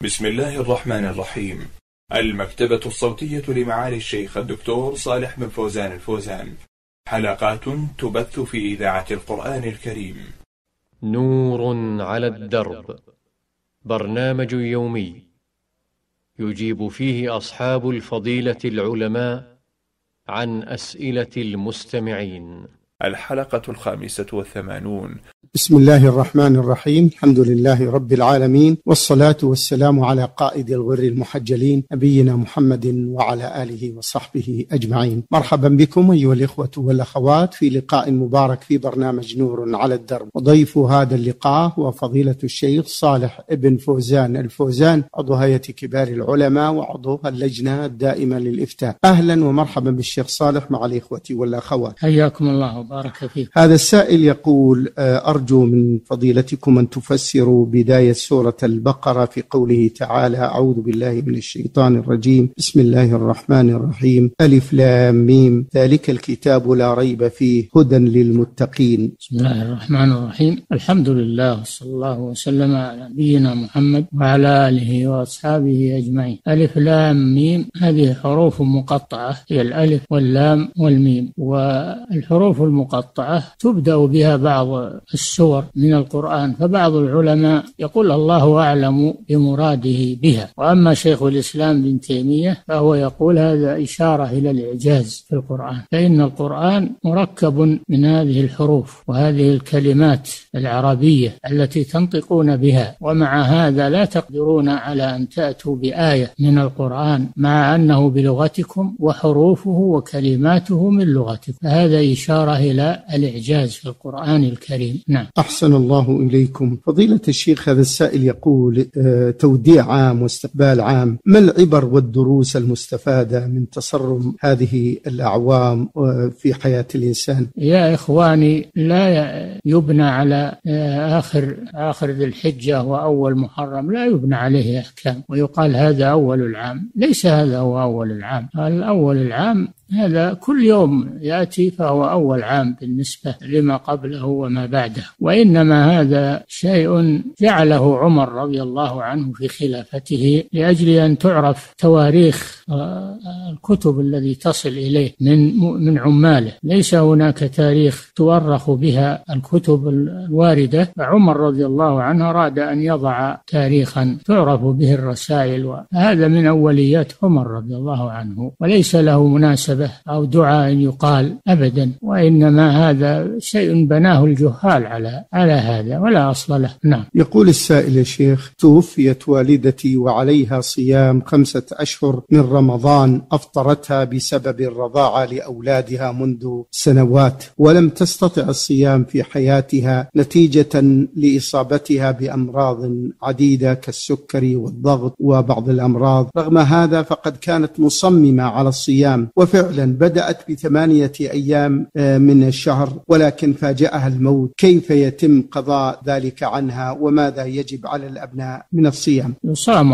بسم الله الرحمن الرحيم. المكتبة الصوتية لمعالي الشيخ الدكتور صالح بن فوزان الفوزان، حلقات تبث في إذاعة القرآن الكريم. نور على الدرب، برنامج يومي يجيب فيه أصحاب الفضيلة العلماء عن أسئلة المستمعين. الحلقة 85. بسم الله الرحمن الرحيم. الحمد لله رب العالمين، والصلاة والسلام على قائد الغر المحجلين نبينا محمد وعلى آله وصحبه أجمعين. مرحبا بكم أيها الإخوة والأخوات في لقاء مبارك في برنامج نور على الدرب. وضيف هذا اللقاء هو فضيلة الشيخ صالح بن فوزان الفوزان، عضو هيئة كبار العلماء وعضو اللجنة الدائمة للإفتاء. أهلا ومرحبا بالشيخ صالح مع الإخوة والأخوات، حياكم الله وبارك فيكم. هذا السائل يقول: أرجو من فضيلتكم أن تفسروا بداية سورة البقرة في قوله تعالى: أعوذ بالله من الشيطان الرجيم، بسم الله الرحمن الرحيم، ألف لام ميم، ذلك الكتاب لا ريب فيه هدى للمتقين. بسم الله الرحمن الرحيم، الحمد لله صلى الله وسلم على نبينا محمد وعلى آله وأصحابه أجمعين. ألف لام ميم هذه حروف مقطعة، هي الألف واللام والميم، والحروف المقطعة تبدأ بها بعض السور من القرآن، فبعض العلماء يقول الله أعلم بمراده بها، وأما شيخ الإسلام ابن تيمية فهو يقول هذا إشارة إلى الإعجاز في القرآن، فإن القرآن مركب من هذه الحروف وهذه الكلمات العربية التي تنطقون بها، ومع هذا لا تقدرون على أن تأتوا بآية من القرآن مع أنه بلغتكم وحروفه وكلماته من لغتكم، فهذا إشارة إلى الإعجاز في القرآن الكريم. نعم. أحسن الله إليكم. فضيلة الشيخ، هذا السائل يقول: توديع عام واستقبال عام، ما العبر والدروس المستفادة من تصرم هذه الأعوام في حياة الإنسان؟ يا إخواني، لا يبنى على آخر ذي الحجة وأول محرم، لا يبنى عليه أحكام ويقال هذا أول العام. ليس هذا هو أول العام. الأول العام هذا كل يوم يأتي فهو أول عام بالنسبة لما قبله وما بعده، وإنما هذا شيء جعله عمر رضي الله عنه في خلافته لأجل أن تعرف تواريخ الكتب التي تصل إليه من عماله. ليس هناك تاريخ تورخ بها الكتب الواردة، فعمر رضي الله عنه أراد أن يضع تاريخا تعرف به الرسائل، وهذا من أوليات عمر رضي الله عنه، وليس له مناسبة أو دعاء يقال أبدا، وإنما هذا شيء بناه الجهال على هذا ولا أصل له. نعم. يقول السائل: يا شيخ، توفيت والدتي وعليها صيام 5 أشهر من رمضان، أفطرتها بسبب الرضاعة لأولادها منذ سنوات، ولم تستطع الصيام في حياتها نتيجة لإصابتها بأمراض عديدة كالسكري والضغط وبعض الأمراض. رغم هذا فقد كانت مصممة على الصيام، وفعلا بدأت ب8 أيام من الشهر، ولكن فاجأها الموت. كيف يتم قضاء ذلك عنها، وماذا يجب على الأبناء من الصيام؟ يصام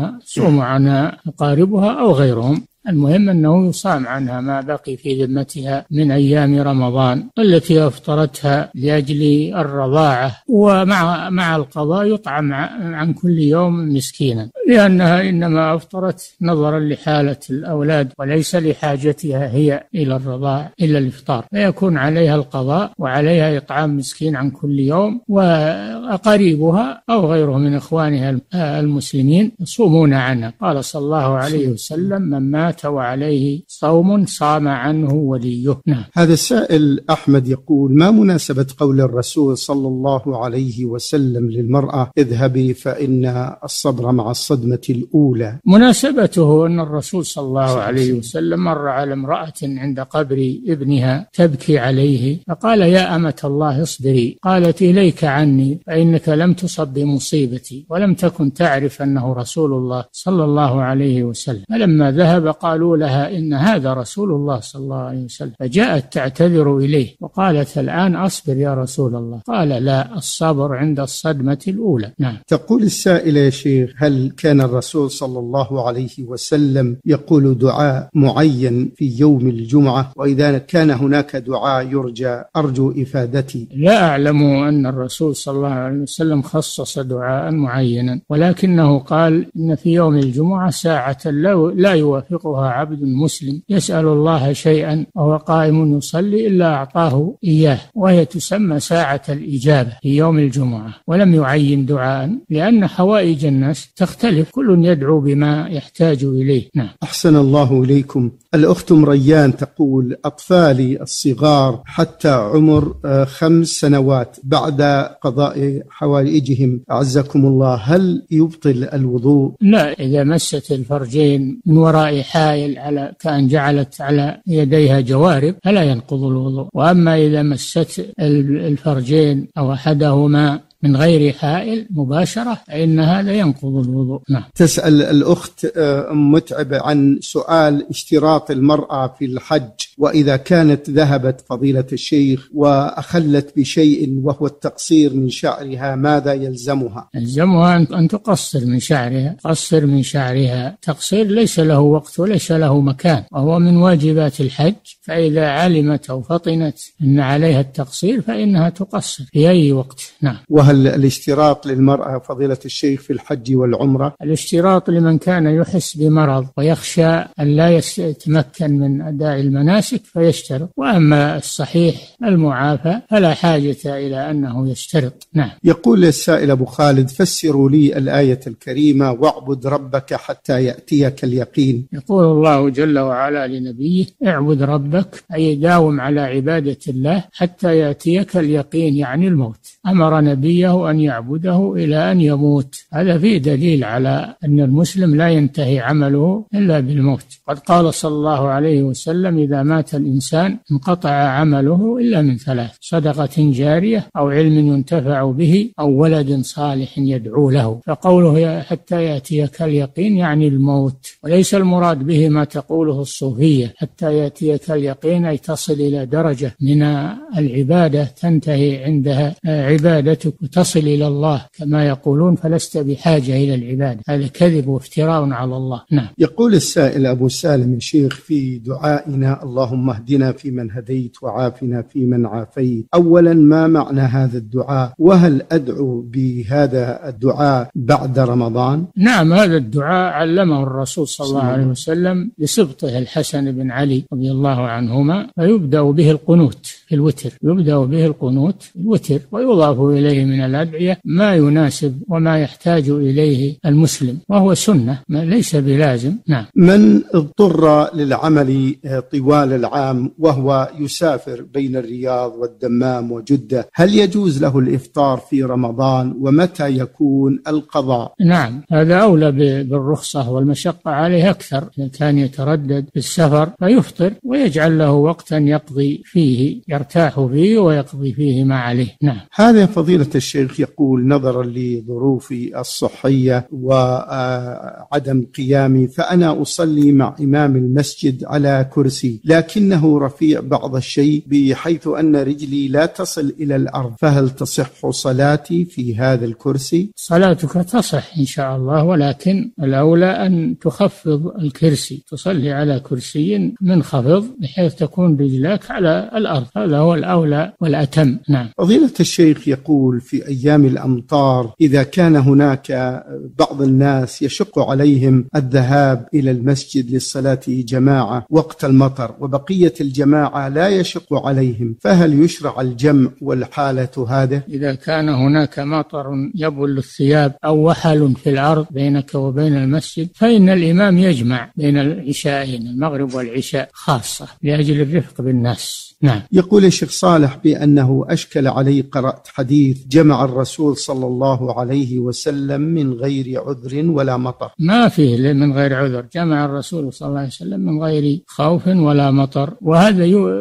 عنها أقاربها أو غيرهم، المهم أنه يصام عنها ما بقي في ذمتها من أيام رمضان التي أفطرتها لأجل الرضاعة، ومع القضاء يطعم عن كل يوم مسكينا، لأنها إنما أفطرت نظرا لحالة الأولاد وليس لحاجتها هي إلى الرضاعة إلا الإفطار، فيكون عليها القضاء وعليها إطعام مسكين عن كل يوم، وأقاربها أو غيرهم من إخوانها المسلمين يصومون عنها. قال صلى الله عليه وسلم: من مات وعليه صوم صام عنه وليه. نعم. هذا السائل أحمد يقول: ما مناسبة قول الرسول صلى الله عليه وسلم للمرأة: اذهبي فإن الصبر مع الصدمة الأولى؟ مناسبته أن الرسول صلى الله عليه وسلم مر على امرأة عند قبر ابنها تبكي عليه، فقال: يا أمة الله اصبري. قالت: إليك عني، فإنك لم تصب بمصيبتي ولم تكن تعرف أنه رسول الله صلى الله عليه وسلم. فلما ذهب فقالوا لها إن هذا رسول الله صلى الله عليه وسلم، فجاءت تعتذر إليه وقالت الآن أصبر يا رسول الله. قال لا، الصبر عند الصدمة الأولى. نعم. تقول السائلة يا شيخ: هل كان الرسول صلى الله عليه وسلم يقول دعاء معين في يوم الجمعة؟ وإذا كان هناك دعاء يرجى أرجو إفادتي. لا أعلم أن الرسول صلى الله عليه وسلم خصص دعاء معينا، ولكنه قال إن في يوم الجمعة ساعة لا يوافقها عبد مسلم يسأل الله شيئا وهو قائم يصلي إلا أعطاه إياه، وهي تسمى ساعة الإجابة في يوم الجمعة. ولم يعين دعاء لأن حوائج الناس تختلف، كل يدعو بما يحتاج إليه. نعم. أحسن الله إليكم. الأخت مريان تقول: أطفالي الصغار حتى عمر 5 سنوات بعد قضاء حوائجهم أعزكم الله، هل يبطل الوضوء؟ لا، إذا مست الفرجين من وراء حائل على كأن جعلت على يديها جوارب فلا ينقض الوضوء. وأما إذا مست الفرجين أو أحدهما من غير حائل مباشرة فإن هذا ينقض الوضوء. نعم. تسأل الأخت متعب عن سؤال اشتراط المرأة في الحج، وإذا كانت ذهبت فضيلة الشيخ وأخلت بشيء وهو التقصير من شعرها ماذا يلزمها؟ يلزمها أن تقصر من شعرها، قصر من شعرها. تقصير ليس له وقت وليس له مكان، وهو من واجبات الحج، فإذا علمت أو فطنت أن عليها التقصير فإنها تقصر في أي وقت. نعم. وهل الاشتراط للمرأة فضيلة الشيخ في الحج والعمرة؟ الاشتراط لمن كان يحس بمرض ويخشى أن لا يتمكن من أداء المناسك فيشترط، وأما الصحيح المعافى فلا حاجة إلى أنه يشترط. نعم. يقول السائل أبو خالد: فسروا لي الآية الكريمة واعبد ربك حتى يأتيك اليقين. يقول الله جل وعلا لنبيه: اعبد ربك، أي داوم على عبادة الله حتى يأتيك اليقين، يعني الموت. أمر نبيه أن يعبده إلى أن يموت. هذا فيه دليل على أن المسلم لا ينتهي عمله إلا بالموت. قد قال صلى الله عليه وسلم: إذا مات الإنسان انقطع عمله إلا من 3: صدقة جارية أو علم ينتفع به أو ولد صالح يدعو له. فقوله حتى يأتيك اليقين يعني الموت، وليس المراد به ما تقوله الصوفية حتى يأتيك اليقين أي تصل إلى درجة من العبادة تنتهي عندها عبادتك وتصل إلى الله كما يقولون، فلست بحاجة إلى العبادة. هذا كذب وافتراء على الله. نعم. يقول السائل أبو سالم: يا شيخ، في دعائنا اللهم اهدنا فيمن هديت وعافنا فيمن عافيت، أولا ما معنى هذا الدعاء؟ وهل أدعو بهذا الدعاء بعد رمضان؟ نعم، هذا الدعاء علمه الرسول صلى الله عليه وسلم لسبطه الحسن بن علي رضي الله عنهما، فيبدأ به القنوت في الوتر، يبدأ به القنوت في الوتر، ويضاف إليه من الأدعية ما يناسب وما يحتاج إليه المسلم، وهو سنة ليس بلازم. نعم. من اضطر للعمل طوال العام وهو يسافر بين الرياض والدمام وجدة، هل يجوز له الإفطار في رمضان؟ ومتى يكون القضاء؟ نعم، هذا أولى بالرخصة، والمشقة عليه أكثر. إذا كان يتردد في السفر فيفطر ويجعل له وقتا يقضي فيه، يرتاح فيه ويقضي فيه ما عليه. نعم. هذا فضيلة الشيخ يقول: نظرا لظروفي الصحية وعدم قيامي فأنا أصلي مع إمام المسجد على كرسي، لكنه رفيع بعض الشيء بحيث أن رجلي لا تصل إلى الأرض، فهل تصح صلاتي في هذا الكرسي؟ صلاتك تصح إن شاء الله، ولكن الأولى أن تخفض الكرسي، تصلي على كرسي منخفض بحيث تكون رجلاك على الأرض، هذا هو الأولى والأتم. نعم. فضيلة الشيخ يقول: في أيام الأمطار إذا كان هناك بعض الناس يشق عليهم الذهاب إلى المسجد للصلاة جماعة وقت المطر وبقية الجماعة لا يشق عليهم، فهل يشرع الجمع والحالة هذا؟ إذا كان هناك مطر يبل الثياب أو وحل في الأرض بينك وبين المسجد فإن الإمام يجمع بين العشاءين، المغرب والعشاء خاصة، لأجل الرفق بالناس. نعم. يقول الشيخ صالح بأنه أشكل عليه، قرأت حديث جمع جمع الرسول صلى الله عليه وسلم من غير عذر ولا مطر؟ ما فيه من غير عذر، جمع الرسول صلى الله عليه وسلم من غير خوف ولا مطر، وهذا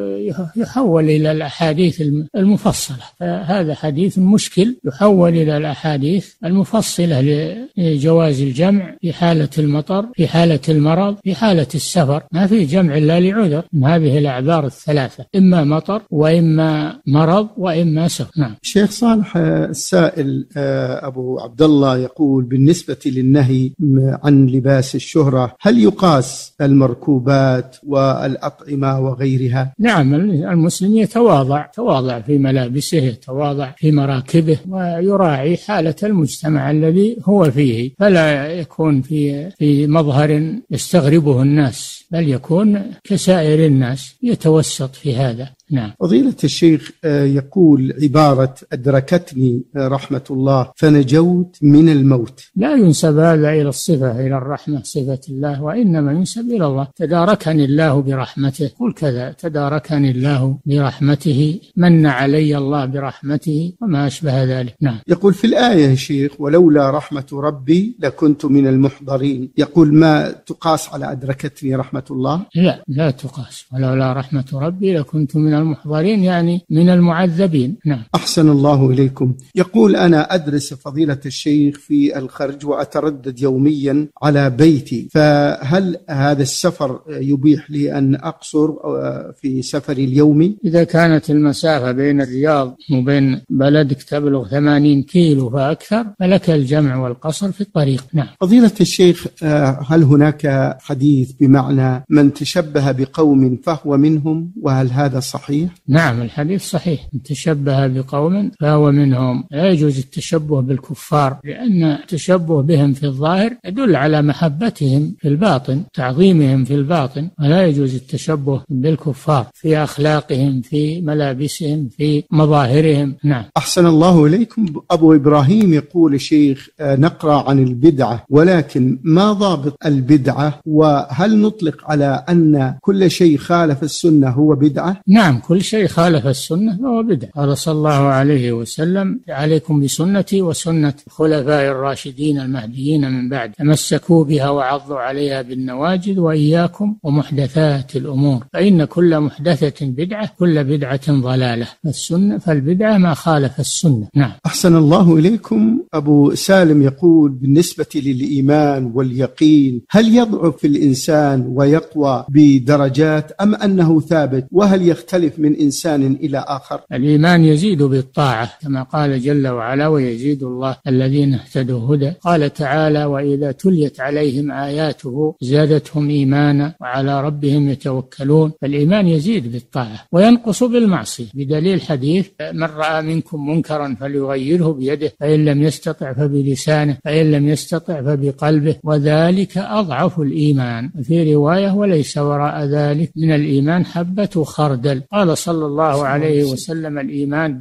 يحول إلى الأحاديث المفصلة. فهذا حديث مشكل يحول إلى الأحاديث المفصلة لجواز الجمع في حالة المطر، في حالة المرض، في حالة السفر. ما في جمع إلا لعذر من هذه الأعذار الثلاثة، إما مطر وإما مرض وإما سفر. نعم. شيخ صالح، السائل أبو عبد الله يقول بالنسبة للنهي عن لباس الشهرة هل يقاس المركوبات والأطعمة وغيرها؟ نعم، المسلم يتواضع في ملابسه، يتواضع في مراكبه، ويراعي حالة المجتمع الذي هو فيه، فلا يكون في مظهر يستغربه الناس، بل يكون كسائر الناس، يتوسط في هذا. نعم. فضيلة الشيخ يقول عبارة أدركتني رحمة الله فنجوت من الموت، لا ينسب هذا إلى الصفة، إلى الرحمة صفة الله، وإنما ينسب إلى الله. تداركني الله برحمته، قل كذا، تداركني الله برحمته، من علي الله برحمته، وما أشبه ذلك. نعم. يقول في الآية يا شيخ ولولا رحمة ربي لكنت من المحضرين، يقول ما تقاس على أدركتني رحمة الله؟ لا تقاس، ولولا رحمة ربي لكنت من المحضرين، يعني من المعذبين. نعم. أحسن الله إليكم. يقول أنا أدرس فضيلة الشيخ في الخرج وأتردد يوميا على بيتي، فهل هذا السفر يبيح لي أن أقصر في سفري اليومي؟ إذا كانت المسافة بين الرياض وبين بلدك تبلغ 80 كيلو فأكثر فلك الجمع والقصر في الطريق. نعم. فضيلة الشيخ، هل هناك حديث بمعنى من تشبه بقوم فهو منهم، وهل هذا صحيح؟ نعم، الحديث صحيح، من تشبه بقوم فهو منهم. لا يجوز التشبه بالكفار، لأن التشبه بهم في الظاهر يدل على محبتهم في الباطن، تعظيمهم في الباطن، ولا يجوز التشبه بالكفار في أخلاقهم، في ملابسهم، في مظاهرهم. نعم. أحسن الله إليكم. أبو إبراهيم يقول شيخ نقرأ عن البدعة، ولكن ما ضابط البدعة؟ وهل نطلق على أن كل شيء خالف السنة هو بدعة؟ نعم، كل شيء خالف السنة فهو بدعة. قال صلى الله عليه وسلم عليكم بسنتي وسنة الخلفاء الراشدين المهديين من بعد، تمسكوا بها وعضوا عليها بالنواجذ، وإياكم ومحدثات الأمور، فإن كل محدثة بدعة، كل بدعة ضلالة. فالبدعة ما خالف السنة. نعم. أحسن الله إليكم. أبو سالم يقول بالنسبة للإيمان واليقين هل يضعف الإنسان ويقوى بدرجات أم أنه ثابت، وهل يختلف من إنسان إلى آخر؟ الإيمان يزيد بالطاعة كما قال جل وعلا ويزيد الله الذين اهتدوا هدى. قال تعالى وإذا تليت عليهم آياته زادتهم إيمانا وعلى ربهم يتوكلون. فالإيمان يزيد بالطاعة وينقص بالمعصية، بدليل حديث من رأى منكم منكرا فليغيره بيده، فإن لم يستطع فبلسانه، فإن لم يستطع فبقلبه، وذلك أضعف الإيمان. في رواية وليس وراء ذلك من الإيمان حبة خردل. قال صلى الله عليه وسلم الإيمان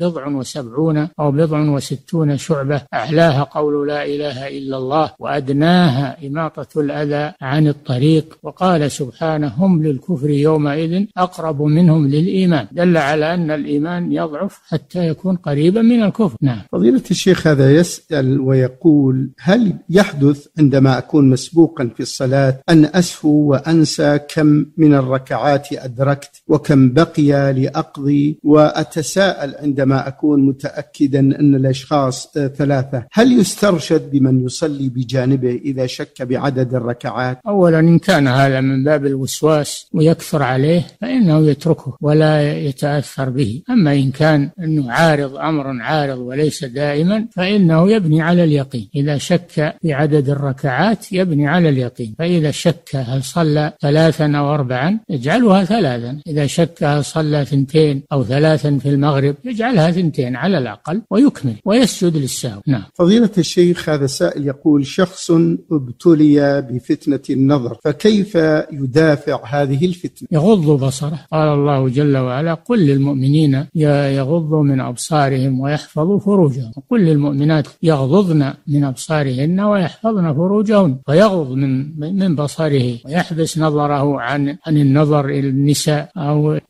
70 أو 60 شعبة، أعلاها قول لا إله إلا الله، وأدناها إماطة الأذى عن الطريق. وقال سبحانه هم للكفر يومئذ أقرب منهم للإيمان، دل على أن الإيمان يضعف حتى يكون قريبا من الكفر. نعم. فضيلة الشيخ هذا يسأل ويقول هل يحدث عندما أكون مسبوقا في الصلاة أن أسهو وأنسى كم من الركعات أدركت وكم بقي لأقضي، وأتساءل عندما أكون متأكدا أن الأشخاص 3، هل يسترشد بمن يصلي بجانبه إذا شك بعدد الركعات؟ أولا إن كان هذا من باب الوسواس ويكثر عليه فإنه يتركه ولا يتأثر به. أما إن كان أنه أمر عارض وليس دائما فإنه يبني على اليقين. إذا شك في عدد الركعات يبني على اليقين، فإذا شك هل صلى 3 أو 4 يجعلها 3، إذا شك هل صلى 2 أو 3 في المغرب يجعلها 2 على الأقل ويكمل ويسجد للسهو. نعم. فضيلة الشيخ هذا سائل يقول شخص ابتلي بفتنة النظر، فكيف يدافع هذه الفتنة؟ يغض بصره. قال الله جل وعلا قل للمؤمنين يغضوا من أبصارهم ويحفظوا فروجهم، وقل للمؤمنات يغضضن من أبصارهن ويحفظن فروجهن، فيغض من بصره ويحبس نظره عن النظر إلى النساء أو يتابع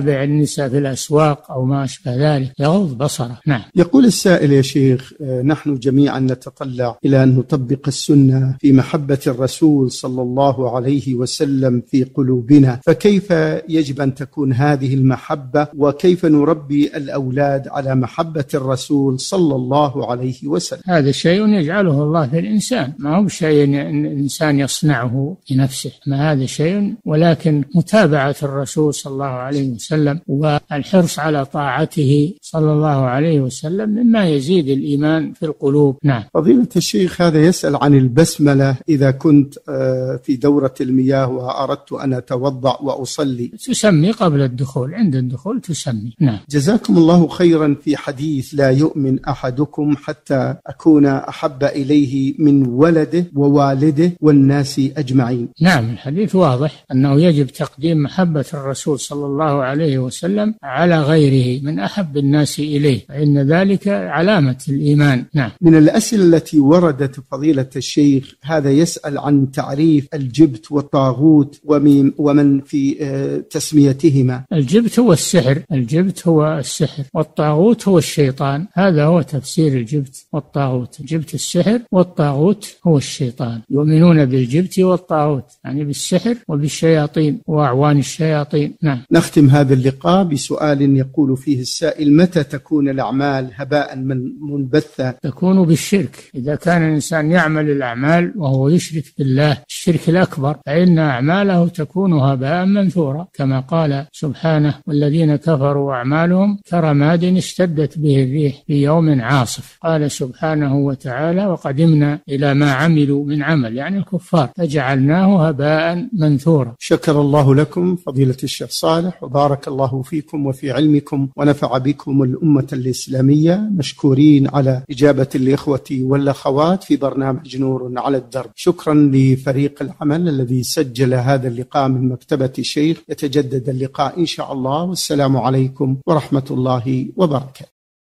يتابع النساء في الأسواق أو ما أشبه ذلك، يغض بصره. نعم. يقول السائل: يا شيخ، نحن جميعا نتطلع إلى أن نطبق السنة في محبة الرسول صلى الله عليه وسلم في قلوبنا، فكيف يجب أن تكون هذه المحبة، وكيف نربي الأولاد على محبة الرسول صلى الله عليه وسلم؟ هذا شيء يجعله الله في الإنسان، ما هو شيء الإنسان يصنعه بنفسه، ما هذا شيء، ولكن متابعة الرسول صلى الله عليه وسلم والحرص على طاعته صلى الله عليه وسلم مما يزيد الإيمان في القلوب. نعم. فضيلة الشيخ، هذا يسأل عن البسملة إذا كنت في دورة المياه وأردت أن أتوضأ وأصلي. تسمي قبل الدخول، عند الدخول تسمي. نعم. جزاكم الله خيرا. في حديث: لا يؤمن أحدكم حتى أكون أحب إليه من ولده ووالده والناس أجمعين. نعم، الحديث واضح أنه يجب تقديم محبة الرسول صلى الله عليه وسلم على غيره من أحب الناس إليه، فإن ذلك علامة الإيمان. نعم. من الأسئلة التي وردت فضيلة الشيخ، هذا يسأل عن تعريف الجبت والطاغوت ومن في تسميتهما. الجبت هو السحر، الجبت هو السحر، والطاغوت هو الشيطان. هذا هو تفسير الجبت والطاغوت. الجبت السحر، والطاغوت هو الشيطان. يؤمنون بالجبت والطاغوت، يعني بالسحر وبالشياطين وأعوان الشياطين. نعم. نختم هذا اللقاء بسؤال يقول فيه السائل: متى تكون الأعمال هباء منبثا؟ تكون بالشرك. إذا كان الإنسان يعمل الأعمال وهو يشرك بالله الشرك الأكبر، فإن أعماله تكون هباء منثورا، كما قال سبحانه: والذين كفروا أعمالهم كرماد اشتدت به الريح في يوم عاصف. قال سبحانه وتعالى: وقدمنا إلى ما عملوا من عمل، يعني الكفار، فجعلناه هباء منثورا. شكر الله لكم فضيلة الشيخ صالح، وبارك الله فيكم وفي علمكم، ونفع بكم الأمة الإسلامية، مشكورين على إجابة الإخوة والأخوات في برنامج نور على الدرب. شكرا لفريق العمل الذي سجل هذا اللقاء من مكتبة الشيخ. يتجدد اللقاء إن شاء الله، والسلام عليكم ورحمة الله وبركاته.